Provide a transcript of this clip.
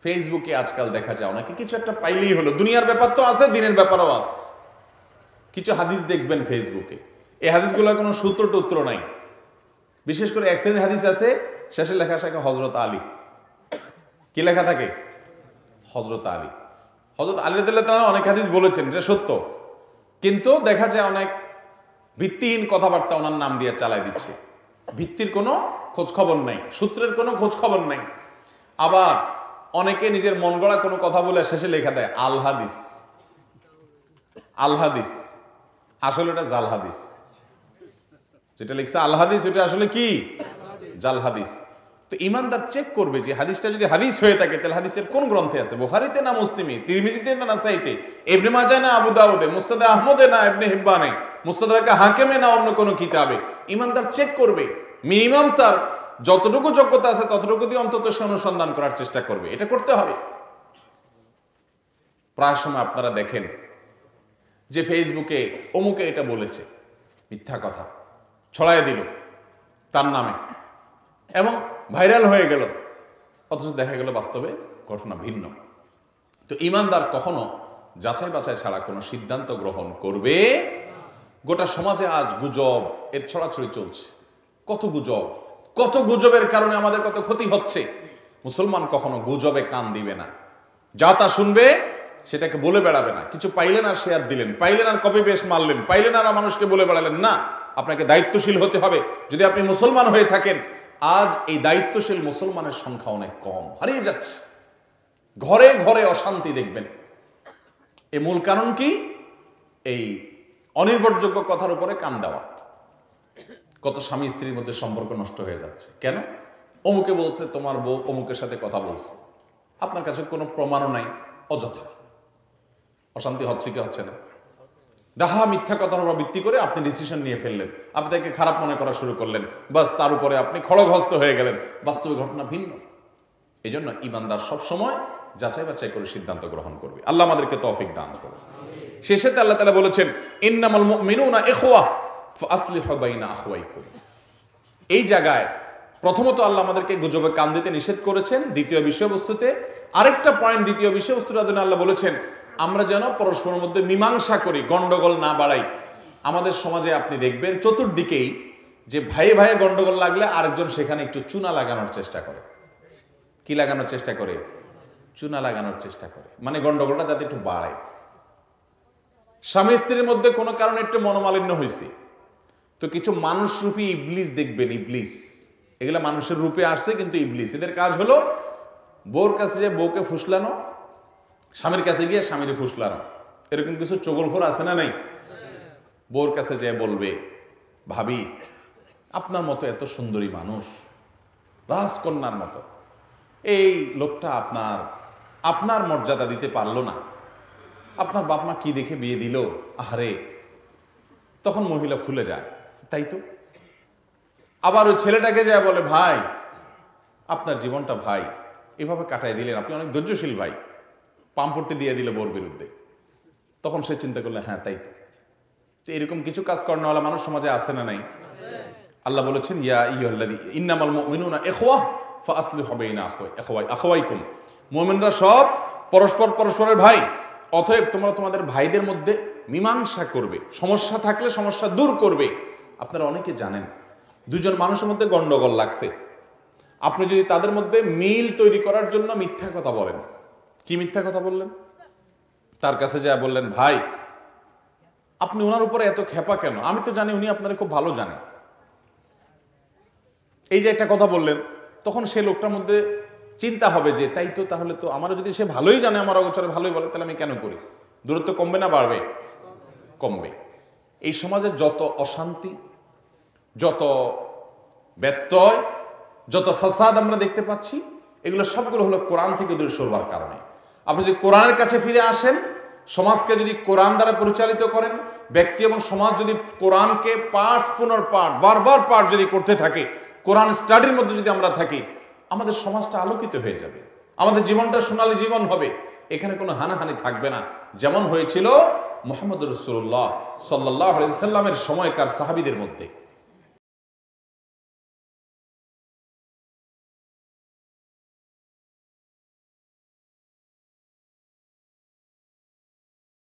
ফেসবুকে আজকাল দেখা যায় অনেকে কিছু একটা পাইলেই হলো, দুনিয়ার ব্যাপার তো আছে, দিনের ব্যাপারও আছে। কিছু হাদিস দেখবেন ফেসবুকে, এই হাদিসগুলোর কোনো সূত্র টুত্র নাই। বিশেষ করে এক শ্রেণীর হাদিস আছে, শেষে লেখা থাকে হযরত আলী। কি লেখা থাকে? হযরত আলী। হযরত আলী রাদিয়াল্লাহু তাআলা অনেক হাদিস বলেছেন, এটা সত্য, কিন্তু দেখা যায় অনেক ভিত্তিহীন কথাবার্তা ওনার নাম দিয়ে চালাই দিচ্ছে। ভিত্তির কোনো খোঁজ খবর নাই, সূত্রের কোনো খোঁজ খবর নাই। আবার অনেকে নিজের মন গড়া কোনো কথা বলে শেষে লেখা দেয় আল হাদিস। আল হাদিস আসলে এটা জাল হাদিস। যেটা লিখছে আল হাদিস ওটা আসলে কি? জাল হাদিস। তো ইমানদার চেক করবে যে হাদিসটা যদি হাদিস হয়ে থাকে তাহলে হাদিসের কোন গ্রন্থে আছে, বুখারীতে না মুসলিমে, তিরমিজিতে না নাসাইতে, ইবনে মাজাহ না আবু দাউদে, মুসনাদে আহমদে না ইবনে হিব্বানে, মুস্তাদরাকে হাকিমে না অন্য কোনো কিতাবে। ইমানদার চেক করবে, মিনিমাম তার যতটুকু যোগ্যতা আছে ততটুকু দিয়ে অন্তত সে অনুসন্ধান করার চেষ্টা করবে। এটা করতে হবে। প্রায় সময় আপনারা দেখেন যে ফেসবুকে অমুকে এটা বলেছে, মিথ্যা কথা ছড়ায় দিল তার নামে এবং ভাইরাল হয়ে গেল, অথচ দেখা গেল বাস্তবে ঘটনা ভিন্ন। তো ইমানদার কখনো যাচাই বাছাই ছাড়া কোনো সিদ্ধান্ত গ্রহণ করবে। গোটা সমাজে আজ গুজব এর ছড়াছড়ি চলছে। কত গুজব, কত গুজবের কারণে আমাদের কত ক্ষতি হচ্ছে। মুসলমান কখনো গুজবে কান দিবে না, যা তা শুনবে সেটাকে বলে বেড়াবে না। কিছু পাইলেন আর শেয়ার দিলেন, পাইলেন আর কপি পেস্ট মারলেন, পাইলেন আর মানুষকে বলে বেড়ালেন না। আপনাকে দায়িত্বশীল হতে হবে। যদি আপনি মুসলমান হয়ে থাকেন, আজ এই দায়িত্বশীল মুসলমানের সংখ্যা অনেক কম, হারিয়ে যাচ্ছে। ঘরে ঘরে অশান্তি দেখবেন। এর মূল কারণ কি? এই অনির্ভরযোগ্য কথার উপরে কান দেওয়া। কত স্বামী স্ত্রীর মধ্যে সম্পর্ক নষ্ট হয়ে যাচ্ছে। কেন? অমুকে বলছে তোমার বউ অমুকের সাথে কথা বলছে, আপনার কাছে কোনো প্রমাণও নাই, অযথা অশান্তি হচ্ছে কি হচ্ছে না? ডাহা মিথ্যা কথার উপর ভিত্তি করে আপনি ডিসিশন নিয়ে ফেললেন, আপনি তাকে খারাপ মনে করা শুরু করলেন, বাস তার উপরে আপনি খড়গহস্ত হয়ে গেলেন। বাস্তবে ঘটনা ভিন্ন। এই জন্য ইমানদার সবসময় যাচাই বাছাই করে সিদ্ধান্ত গ্রহণ করবে। আল্লাহ আমাদেরকে তৌফিক দান করুন। শেষেতে আল্লাহ তাআলা বলেছেন ইন্নামাল মুমিনুনা ইখওয়া ফাসলিহু বাইনা আখওয়াইকুম। এই জায়গায় প্রথমত আল্লাহ আমাদেরকে গুজবে কান দিতে নিষেধ করেছেন। দ্বিতীয় বিষয়বস্তুতে আরেকটা পয়েন্ট, দ্বিতীয় বিষয়বস্তুর আদনে আল্লাহ বলেছেন আমরা যেন পরস্পরের মধ্যে মীমাংসা করি, গন্ডগোল না বাড়াই। আমাদের সমাজে আপনি দেখবেন চতুর্দিকেই যে ভাইয়ে ভাইয়ে গন্ডগোল লাগলে আরেকজন সেখানে একটু চুনা লাগানোর চেষ্টা করে। কি লাগানোর চেষ্টা করে? চুনা লাগানোর চেষ্টা করে, মানে গন্ডগোলটা যাতে একটু বাড়ে। স্বামী স্ত্রীর মধ্যে কোনো কারণে একটু মনোমালিন্য হয়েছে, তো কিছু মানুষরূপী ইবলিস দেখবেন, ইবলিস এগুলা মানুষের রূপে আসছে কিন্তু ইবলিস। এদের কাজ হলো বউর কাছে যে বউকে ফুসলানো, স্বামীর কাছে গিয়ে স্বামীর ফুসলানো। এরকম কিছু চগলখোর আছে না নাই? বউর কাছে যে বলবে ভাবি আপনার মতো এত সুন্দরী মানুষ, রাজকন্যার মতো, এই লোকটা আপনার মর্যাদা দিতে পারলো না, আপনার বাপ মা কি দেখে বিয়ে দিল, আহারে। তখন মহিলা ফুলে যায়, তাই তো। আবার ওই ছেলেটাকে যায় বলে ভাই আপনার জীবনটা ভাই এভাবে কাটাই দিলেন, আপনি অনেক ধৈর্যশীল ভাই, পাম্পটি দিয়ে দিল বউর বিরুদ্ধে। তখন সে চিন্তা করলে হ্যাঁ তাই তো। এরকম কিছু কাজ করানোওয়ালা মানুষ সমাজে আছে না নাই? আল্লাহ বলেছেন ইয়া আইয়ুহাল্লাযী ইন্নামাল মুমিনুনা ইখওয়া ফাসলিহু বাইনা আখওয়াইকুম। মুমিনরা সব পরস্পরের ভাই, অতএব তোমরা তোমাদের ভাইদের মধ্যে মীমাংসা করবে, সমস্যা থাকলে সমস্যা দূর করবে। আপনারা অনেকে জানেন দুজন মানুষের মধ্যে গন্ডগোল লাগছে, আপনি যদি তাদের মধ্যে মিল তৈরি করার জন্য মিথ্যা কথা বলেন। কি মিথ্যা কথা বললেন? তার কাছে যা বললেন ভাই আপনি ওনার উপরে এত খেপা কেন, আমি তো জানি উনি আপনারা খুব ভালো জানে। এই যে একটা কথা বললেন, তখন সে লোকটার মধ্যে চিন্তা হবে যে তাই তো, তাহলে তো আমারও যদি সে ভালোই জানে, আমার অগোচরে ভালোই বলে, তাহলে আমি কেন করি? দূরত্ব কমবে না বাড়বে? কমবে। এই সমাজে যত অশান্তি, যত ব্যত্যয়, যত ফাসাদ আমরা দেখতে পাচ্ছি, এগুলো সবগুলো হলো কোরআন থেকে দূরে সরবার কারণে। আপনি যদি কোরআনের কাছে ফিরে আসেন, সমাজকে যদি কোরআন দ্বারা পরিচালিত করেন, ব্যক্তি এবং সমাজ যদি কোরআনকে পাঠ পুনর্পাঠ বারবার পাঠ যদি করতে থাকে, কোরআন স্টাডির মধ্যে যদি আমরা থাকি, আমাদের সমাজটা আলোকিত হয়ে যাবে, আমাদের জীবনটা সোনালী জীবন হবে। এখানে কোনো হানাহানি থাকবে না, যেমন হয়েছিল মুহাম্মদ রাসূলুল্লাহ সাল্লাল্লাহু আলাইহি ওয়াসাল্লামের সময়কার সাহাবীদের মধ্যে।